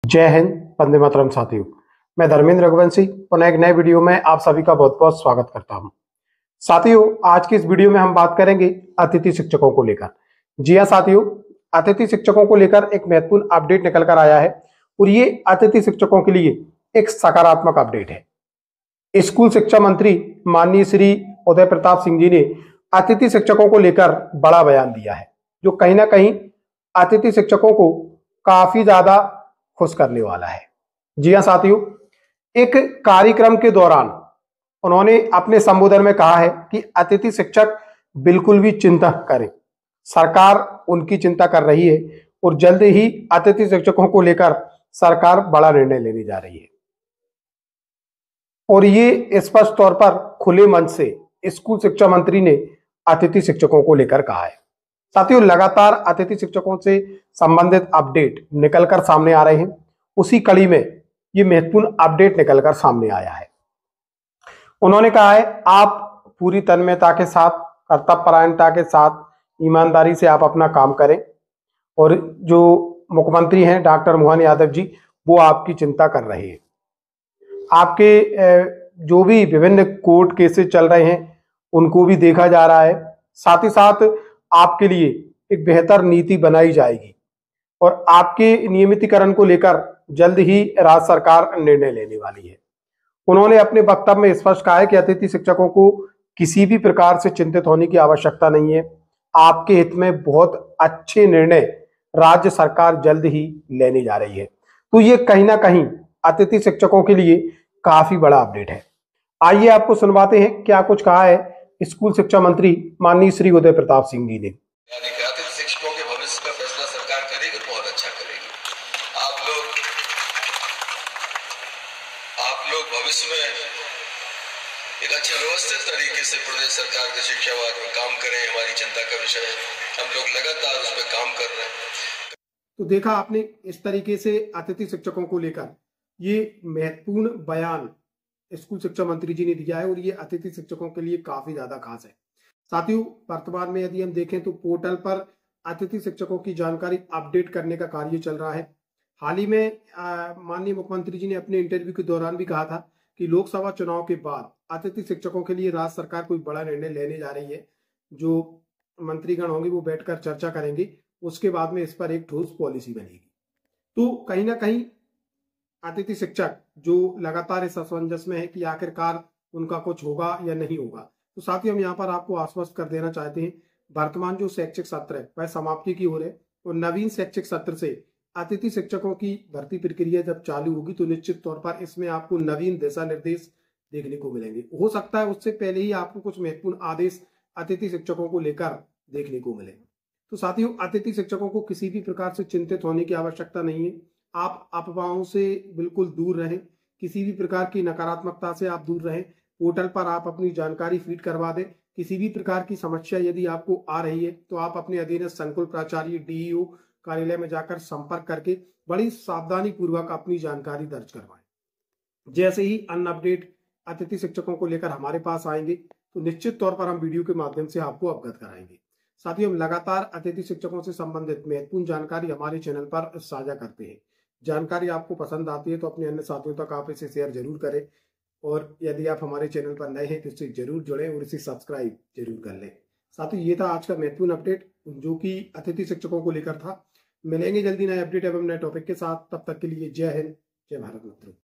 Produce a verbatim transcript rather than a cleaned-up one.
जय हिंद, वंदे मातरम साथियों। मैं धर्मेंद्र रघुवंशी पुनः एक नए वीडियो में आप सभी का बहुत बहुत स्वागत करता हूं। साथियों, आज की इस वीडियो में हम बात करेंगे अतिथि शिक्षकों को लेकर। जी हां साथियों, अतिथि शिक्षकों को लेकर एक महत्वपूर्ण अपडेट निकल कर आया है और ये अतिथि शिक्षकों के लिए एक सकारात्मक अपडेट है। स्कूल शिक्षा मंत्री माननीय श्री उदय प्रताप सिंह जी ने अतिथि शिक्षकों को लेकर बड़ा बयान दिया है, जो कहीं ना कहीं अतिथि शिक्षकों को काफी ज्यादा खुश करने वाला है। जी हां साथियों, एक कार्यक्रम के दौरान उन्होंने अपने संबोधन में कहा है कि अतिथि शिक्षक बिल्कुल भी चिंता करें, सरकार उनकी चिंता कर रही है और जल्द ही अतिथि शिक्षकों को लेकर सरकार बड़ा निर्णय लेने जा रही है। और ये स्पष्ट तौर पर खुले मन से स्कूल शिक्षा मंत्री ने अतिथि शिक्षकों को लेकर कहा है। साथियों, लगातार अतिथि शिक्षकों से संबंधित अपडेट निकलकर सामने आ रहे हैं। उसी कड़ी में ये महत्वपूर्ण अपडेट निकलकर सामने आया है। उन्होंने कहा है, आप पूरी तन्मयता के साथ, कर्तव्यपरायणता के साथ, ईमानदारी से आप अपना काम करें और जो मुख्यमंत्री हैं डॉक्टर मोहन यादव जी, वो आपकी चिंता कर रहे हैं। आपके जो भी विभिन्न कोर्ट केसेस चल रहे हैं उनको भी देखा जा रहा है। साथ ही साथ आपके लिए एक बेहतर नीति बनाई जाएगी और आपके नियमितीकरण को लेकर जल्द ही राज्य सरकार निर्णय लेने वाली है। उन्होंने अपने वक्तव्य में स्पष्ट कहा है कि अतिथि शिक्षकों को किसी भी प्रकार से चिंतित होने की आवश्यकता नहीं है। आपके हित में बहुत अच्छे निर्णय राज्य सरकार जल्द ही लेने जा रही है। तो ये कहीं ना कहीं अतिथि शिक्षकों के लिए काफी बड़ा अपडेट है। आइए आपको सुनवाते हैं क्या कुछ कहा है स्कूल शिक्षा मंत्री माननीय श्री उदय प्रताप सिंह जी ने। अतिथि शिक्षकों के भविष्य का फैसला सरकार करेगी, बहुत अच्छा करेगी। आप लोग आप लोग भविष्य में एक अच्छे व्यवस्थित तरीके से प्रदेश सरकार के शिक्षा विभाग में काम करें, हमारी चिंता का विषय है। हम लोग लगातार उस पर काम कर रहे हैं। तो देखा आपने, इस तरीके से अतिथि शिक्षकों को लेकर ये महत्वपूर्ण बयान स्कूल शिक्षा मंत्री जी ने दिया है और ये अतिथि शिक्षकों के लिए काफी ज्यादा खास है। साथियों, वर्तमान में यदि हम देखें तो पोर्टल पर अतिथि शिक्षकों की जानकारी अपडेट करने का कार्य चल रहा है। हाल ही में माननीय मुख्यमंत्री जी ने अपने इंटरव्यू के दौरान भी कहा था कि लोकसभा चुनाव के बाद अतिथि शिक्षकों के लिए राज्य सरकार कोई बड़ा निर्णय लेने जा रही है। जो मंत्रीगण होंगे वो बैठकर चर्चा करेंगे, उसके बाद में इस पर एक ठोस पॉलिसी बनेगी। तो कहीं ना कहीं अतिथि शिक्षक जो लगातार इस असमंजस में है कि आखिरकार उनका कुछ होगा या नहीं होगा। तो साथ ही हम यहाँ पर आपको आश्वस्त कर देना चाहते हैं, वर्तमान जो शैक्षिक सत्र है वह समाप्ति की ओर है और नवीन शैक्षिक सत्र से अतिथि शिक्षकों की भर्ती प्रक्रिया जब चालू होगी तो निश्चित तौर पर इसमें आपको नवीन दिशा निर्देश देखने को मिलेंगे। हो सकता है उससे पहले ही आपको कुछ महत्वपूर्ण आदेश अतिथि शिक्षकों को लेकर देखने को मिले। तो साथियों, अतिथि शिक्षकों को किसी भी प्रकार से चिंतित होने की आवश्यकता नहीं है। आप अफवाहों से बिल्कुल दूर रहें, किसी भी प्रकार की नकारात्मकता से आप दूर रहें। पोर्टल पर आप अपनी जानकारी फीड करवा दें। किसी भी प्रकार की समस्या यदि आपको आ रही है तो आप अपने अधीनस्थ संकुल प्राचार्य डीईओ कार्यालय में जाकर संपर्क करके बड़ी सावधानी पूर्वक अपनी जानकारी दर्ज करवाएं। जैसे ही अन्य अपडेट अतिथि शिक्षकों को लेकर हमारे पास आएंगे तो निश्चित तौर पर हम वीडियो के माध्यम से आपको अवगत कराएंगे। साथ ही हम लगातार अतिथि शिक्षकों से संबंधित महत्वपूर्ण जानकारी हमारे चैनल पर साझा करते हैं। जानकारी आपको पसंद आती है तो अपने अन्य साथियों तक आप इसे शेयर जरूर करें और यदि आप हमारे चैनल पर नए हैं तो इससे जरूर जुड़ें और इसे सब्सक्राइब जरूर कर लें। साथ ही ये था आज का महत्वपूर्ण अपडेट जो कि अतिथि शिक्षकों को लेकर था। मिलेंगे जल्दी नए अपडेट एवं नए टॉपिक के साथ। तब तक के लिए जय हिंद, जय भारत मित्रों।